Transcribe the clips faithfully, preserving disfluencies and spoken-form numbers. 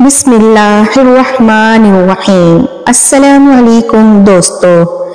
بسم اللہ الرحمن الرحیم۔ السلام علیکم دوستو،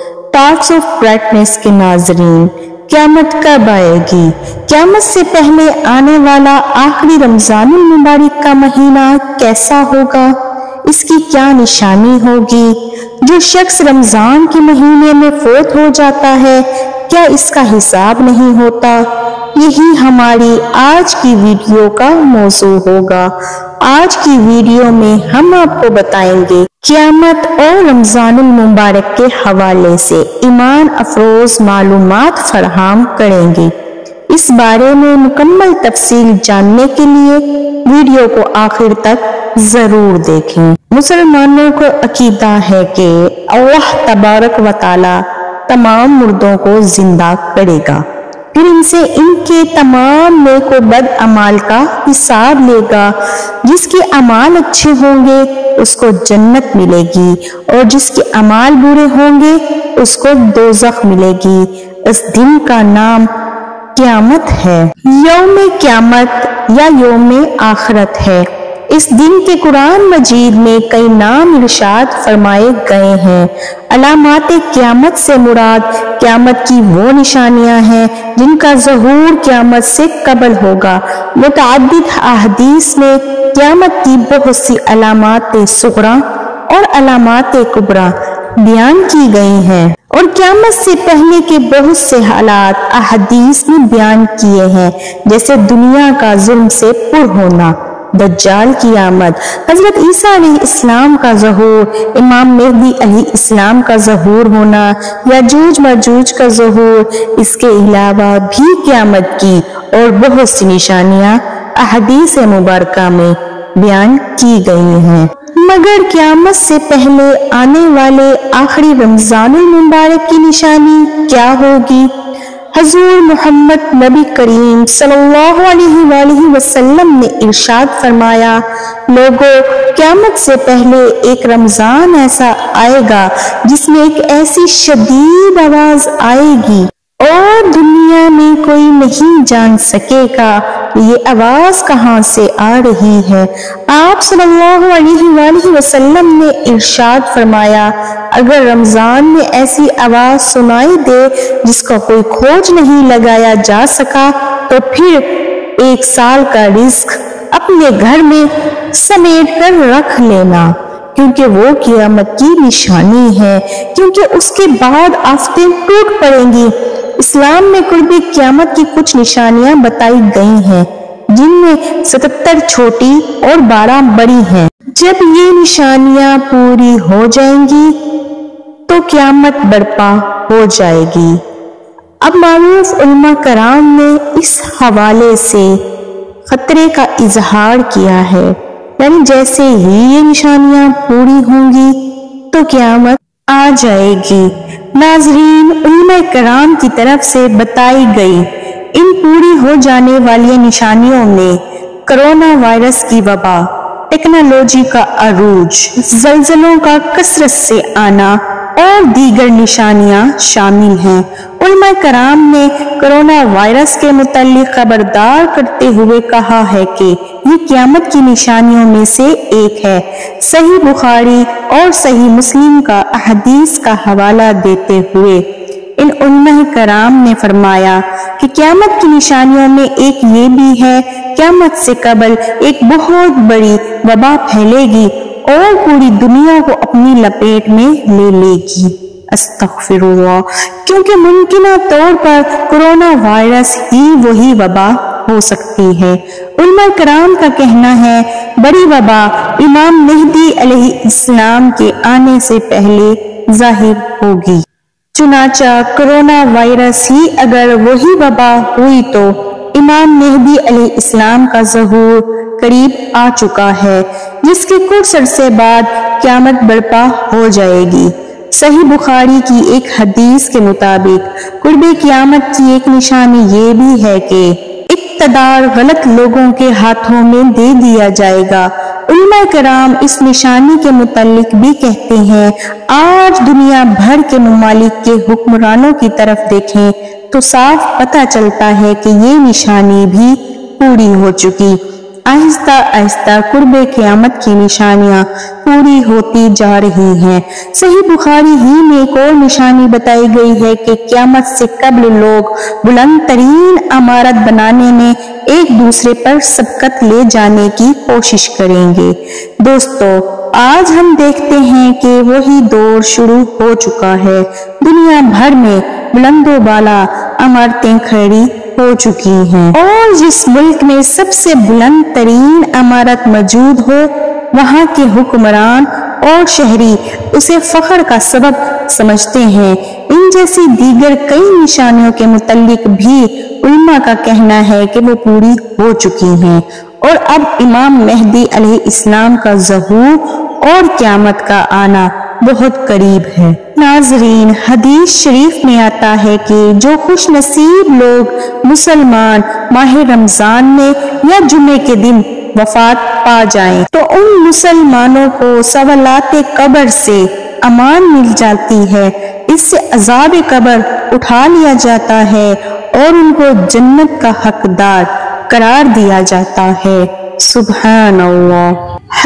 ٹاکس آف برائٹنس کے ناظرین، قیامت کب آئے گی؟ قیامت سے پہلے آنے والا آخری رمضان المبارک کا مہینہ کیسا ہوگا؟ اس کی کیا نشانی ہوگی؟ جو شخص رمضان کے مہینے میں فوت ہو جاتا ہے، کیا اس کا حساب نہیں ہوتا؟ یہی ہماری آج کی ویڈیو کا موضوع ہوگا۔ آج کی ویڈیو میں ہم آپ کو بتائیں گے قیامت اور رمضان المبارک کے حوالے سے ایمان افروز معلومات فراہم کریں گے۔ اس بارے میں مکمل تفصیل جاننے کے لیے ویڈیو کو آخر تک ضرور دیکھیں۔ مسلمانوں کو عقیدہ ہے کہ اللہ تبارک و تعالی تمام مردوں کو زندہ کرے گا، پھر ان سے ان کے تمام نیک و بد اعمال کا حساب لے گا۔ جس کے اعمال اچھے ہوں گے اس کو جنت ملے گی، اور جس کے اعمال برے ہوں گے اس کو دوزخ ملے گی۔ اس دن کا نام قیامت ہے، یوم قیامت یا یوم آخرت ہے۔ اس دن کے قرآن مجید میں کئی نام ارشاد فرمائے گئے ہیں۔ علامات قیامت سے مراد قیامت کی وہ نشانیاں ہیں جن کا ظہور قیامت سے قبل ہوگا۔ متعدد احادیث میں قیامت کی بہت سی علامات صغریٰ اور علامات کبریٰ بیان کی گئی ہیں، اور قیامت سے پہلے کے بہت سے حالات احادیث میں بیان کیے ہیں، جیسے دنیا کا ظلم سے پر ہونا، دجال کی آمد، حضرت عیسیٰ علیہ السلام کا ظہور، امام مہدی علیہ السلام کا ظہور ہونا، یاجوج ماجوج کا ظہور۔ اس کے علاوہ بھی قیامت کی اور بہت سی نشانیاں احادیث مبارکہ میں بیان کی گئی ہیں۔ مگر قیامت سے پہلے آنے والے آخری رمضان المبارک کی نشانی کیا ہوگی؟ حضور محمد نبی کریم صلی اللہ علیہ وآلہ وسلم نے ارشاد فرمایا، لوگوں، قیامت سے پہلے ایک رمضان ایسا آئے گا جس میں ایک ایسی شدید آواز آئے گی اور دنیا میں کوئی نہیں جان سکے گا یہ آواز کہاں سے آ رہی ہے۔ آپ صلی اللہ علیہ وآلہ وسلم نے ارشاد فرمایا، اگر رمضان میں ایسی آواز سنائی دے جس کا کوئی کھوج نہیں لگایا جا سکا تو پھر ایک سال کا رزق اپنے گھر میں سمیٹ کر رکھ لینا، کیونکہ وہ قیامت کی نشانی ہے، کیونکہ اس کے بعد آفتیں ٹوٹ پڑیں گی۔ اسلام میں قرب قیامت کی کچھ نشانیاں بتائی گئی ہیں، جن میں ستتر چھوٹی اور بارہ بڑی ہیں۔ جب یہ نشانیاں پوری ہو جائیں گی تو قیامت برپا ہو جائے گی۔ اب معروف علماء کرام نے اس حوالے سے خطرے کا اظہار کیا ہے، یعنی جیسے ہی یہ نشانیاں پوری ہوں گی تو قیامت آ جائے گی۔ ناظرین، علماء کرام کی طرف سے بتائی گئی ان پوری ہو جانے والی نشانیوں میں کرونا وائرس کی وبا، ٹیکنالوجی کا عروج، زلزلوں کا کثرت سے آنا اور دیگر نشانیاں شامل ہیں۔ علماء کرام نے کرونا وائرس کے متعلق خبردار کرتے ہوئے کہا ہے کہ یہ قیامت کی نشانیوں میں سے ایک ہے۔ صحیح بخاری اور صحیح مسلم کا احادیث کا حوالہ دیتے ہوئے ان علماء کرام نے فرمایا کہ قیامت کی نشانیوں میں ایک یہ بھی ہے، قیامت سے قبل ایک بہت بڑی وبا پھیلے گی اور پوری دنیا کو اپنی لپیٹ میں لے لے گی۔ استغفر اللہ، کیونکہ ممکنہ طور پر کرونا وائرس ہی وہی وبا ہو سکتی ہے۔ علماء کرام کا کہنا ہے بڑی وبا امام مہدی علیہ السلام کے آنے سے پہلے ظاہر ہوگی۔ چنانچہ کرونا وائرس ہی اگر وہی وبا ہوئی تو امام مہدی علیہ السلام کا ظہور قریب آ چکا ہے، جس کے کچھ عرصے بعد قیامت برپا ہو جائے گی۔ صحیح بخاری کی ایک حدیث کے مطابق قرب قیامت کی ایک نشانی یہ بھی ہے کہ اقتدار غلط لوگوں کے ہاتھوں میں دے دیا جائے گا۔ علماء کرام اس نشانی کے متعلق بھی کہتے ہیں، آج دنیا بھر کے ممالک کے حکمرانوں کی طرف دیکھیں تو صاف پتہ چلتا ہے کہ یہ نشانی بھی پوری ہو چکی۔ آہستہ آہستہ قرب قیامت کی نشانیاں پوری ہوتی جا رہی ہیں۔ صحیح بخاری ہی میں ایک اور نشانی بتائی گئی ہے کہ قیامت سے قبل لوگ بلند ترین عمارت بنانے میں ایک دوسرے پر سبقت لے جانے کی کوشش کریں گے۔ دوستو، آج ہم دیکھتے ہیں کہ وہی دور شروع ہو چکا ہے۔ دنیا بھر میں بلند و بالا عمارتیں کھڑی ہو چکی ہیں، اور جس ملک میں سب سے بلند ترین عمارت موجود ہو، وہاں کے حکمران اور شہری اسے فخر کا سبب سمجھتے ہیں۔ ان جیسی دیگر کئی نشانیوں کے متعلق بھی علماء کا کہنا ہے کہ وہ پوری ہو چکی ہیں، اور اب امام مہدی علیہ السلام کا ظہور اور قیامت کا آنا بہت قریب ہے۔ ناظرین، حدیث شریف میں آتا ہے کہ جو خوش نصیب لوگ مسلمان ماہ رمضان میں یا جمعے کے دن وفات پا جائیں تو ان مسلمانوں کو سوالات قبر سے امان مل جاتی ہے، اس سے عذاب قبر اٹھا لیا جاتا ہے اور ان کو جنت کا حقدار قرار دیا جاتا ہے۔ سبحان اللہ۔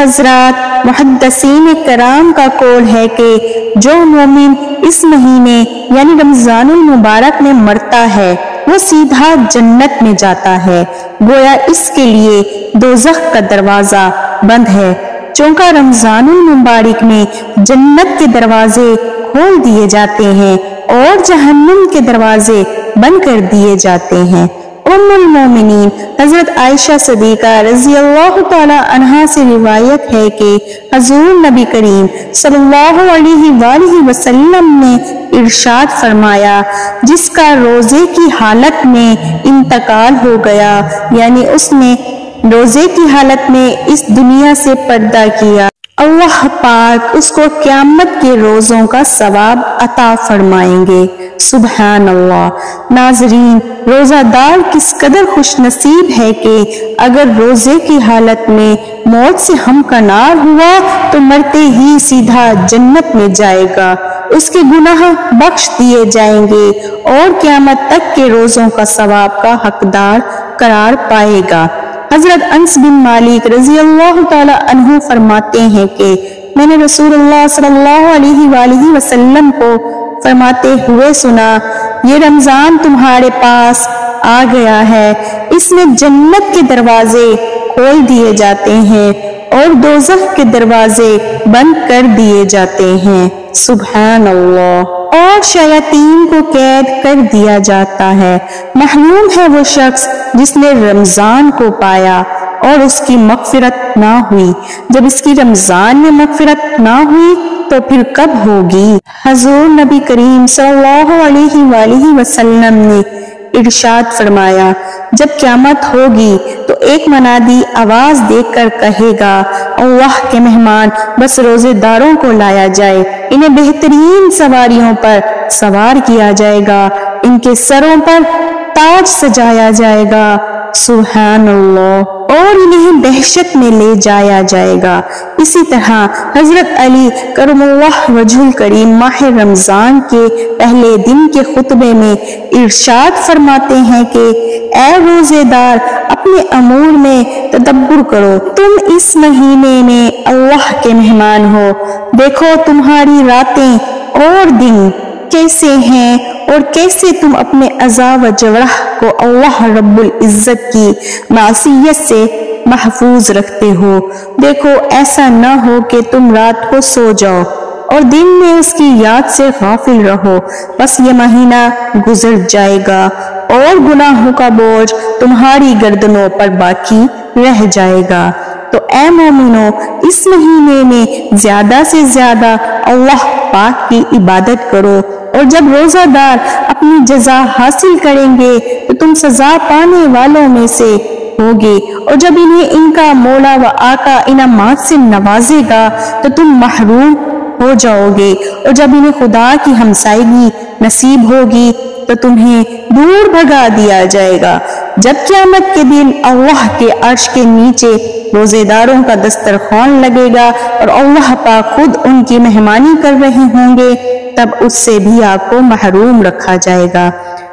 حضرات، محدثین کرام کا قول ہے کہ جو مومن اس مہینے یعنی رمضان المبارک میں مرتا ہے وہ سیدھا جنت میں جاتا ہے، گویا اس کے لیے دوزخ کا دروازہ بند ہے۔ چونکہ رمضان المبارک میں جنت کے دروازے کھول دیے جاتے ہیں اور جہنم کے دروازے بند کر دیے جاتے ہیں۔ ام المومنین حضرت عائشہ صدیقہ رضی اللہ تعالی عنہا سے روایت ہے کہ حضور نبی کریم صلی اللہ علیہ وآلہ وسلم نے ارشاد فرمایا، جس کا روزے کی حالت میں انتقال ہو گیا، یعنی اس نے روزے کی حالت میں اس دنیا سے پردہ کیا، اللہ پاک اس کو قیامت کے روزوں کا ثواب عطا فرمائیں گے۔ سبحان اللہ۔ ناظرین، روزہ دار کس قدر خوش نصیب ہے کہ اگر روزے کی حالت میں موت سے ہمکنار ہوا تو مرتے ہی سیدھا جنت میں جائے گا، اس کے گناہ بخش دیے جائیں گے اور قیامت تک کے روزوں کا ثواب کا حقدار قرار پائے گا۔ حضرت انس بن مالک رضی اللہ تعالی عنہ فرماتے ہیں کہ میں نے رسول اللہ صلی اللہ علیہ وآلہ وسلم کو فرماتے ہوئے سنا، یہ رمضان تمہارے پاس آ گیا ہے، اس میں جنت کے دروازے کھول دیے جاتے ہیں اور دوزخ کے دروازے بند کر دیے جاتے ہیں۔ سبحان اللہ۔ اور شیاطین کو قید کر دیا جاتا ہے۔ محروم ہے وہ شخص جس نے رمضان کو پایا اور اس کی مغفرت نہ ہوئی۔ جب اس کی رمضان میں مغفرت نہ ہوئی تو پھر کب ہوگی؟ حضور نبی کریم صلی اللہ علیہ وآلہ وسلم نے ارشاد فرمایا، جب قیامت ہوگی تو ایک منادی آواز دے کر کہے گا، اللہ کے مہمان بس روزے داروں کو لایا جائے، انہیں بہترین سواریوں پر سوار کیا جائے گا، ان کے سروں پر تاج سجایا جائے گا، سبحان اللہ، اور انہیں دہشت میں لے جایا جائے گا۔ اسی طرح حضرت علی کرم اللہ وجہ الکریم ماہ رمضان کے پہلے دن کے خطبے میں ارشاد فرماتے ہیں کہ اے روزے دار، اپنے امور میں تدبر کرو، تم اس مہینے میں اللہ کے مہمان ہو، دیکھو تمہاری راتیں اور دن کیسے ہیں اور کیسے تم اپنے عزا و جورح کو اللہ رب العزت کی معصیت سے محفوظ رکھتے ہو۔ دیکھو ایسا نہ ہو کہ تم رات کو سو جاؤ اور دن میں اس کی یاد سے غافل رہو، بس یہ مہینہ گزر جائے گا اور گناہوں کا بوجھ تمہاری گردنوں پر باقی رہ جائے گا۔ تو اے مومنو، اس مہینے میں زیادہ سے زیادہ اللہ پاک کی عبادت کرو، اور جب روزہ دار اپنی جزا حاصل کریں گے تو تم سزا پانے والوں میں سے ہوگے، اور جب انہیں ان کا مولا و آقا انعامات سے نوازے گا تو تم محروم ہو جاؤ گے، اور جب انہیں خدا کی ہمسائیگی نصیب ہوگی تو تمہیں دور بھگا دیا جائے گا۔ جب قیامت کے دن اللہ کے عرش کے نیچے روزے داروں کا دسترخوان لگے گا اور اللہ پاک خود ان کی مہمانی کر رہے ہوں گے، تب اس سے بھی آپ کو محروم رکھا جائے گا۔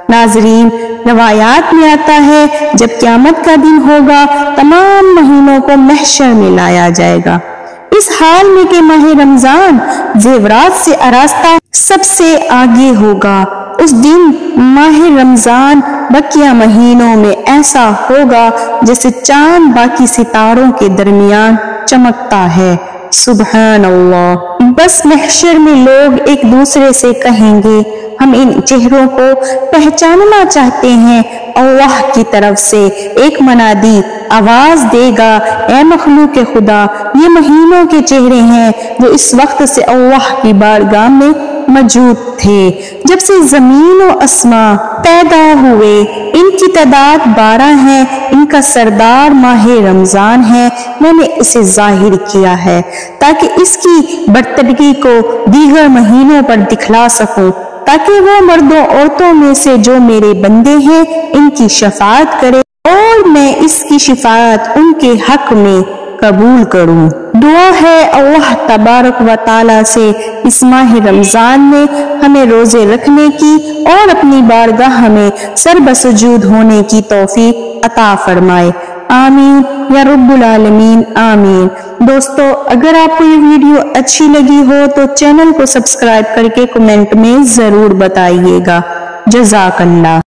ناظرین، روایات میں آتا ہے جب قیامت کا دن ہوگا تمام مہینوں کو محشر میں لایا جائے گا، اس حال میں کہ ماہ رمضان زیورات سے آراستہ سب سے آگے ہوگا۔ اس دن ماہ رمضان بقیہ مہینوں میں ایسا ہوگا جیسے چاند باقی ستاروں کے درمیان چمکتا ہے۔ سبحان اللہ۔ بس محشر میں لوگ ایک دوسرے سے کہیں گے، ہم ان چہروں کو پہچاننا چاہتے ہیں۔ اللہ کی طرف سے ایک منادی آواز دے گا، اے مخلوق خدا، یہ مہینوں کے چہرے ہیں جو اس وقت سے اللہ کی بارگاہ میں موجود تھے جب سے زمین و آسمان پیدا ہوئے۔ ان کی تعداد بارہ ہے، ان کا سردار ماہ رمضان ہے۔ میں نے اسے ظاہر کیا ہے تاکہ اس کی برتری کو دیگر مہینوں پر دکھلا سکوں، تاکہ وہ مردوں عورتوں میں سے جو میرے بندے ہیں ان کی شفاعت کرے اور میں اس کی شفاعت ان کے حق میں قبول کروں۔ دعا ہے اللہ تبارک و تعالی سے اس ماہ رمضان میں ہمیں روزے رکھنے کی اور اپنی بارگاہ میں سر بسجود ہونے کی توفیق عطا فرمائے۔ آمین یا رب العالمین، آمین۔ دوستو، اگر آپ کو یہ ویڈیو اچھی لگی ہو تو چینل کو سبسکرائب کر کے کمنٹ میں ضرور بتائیے گا۔ جزاک اللہ۔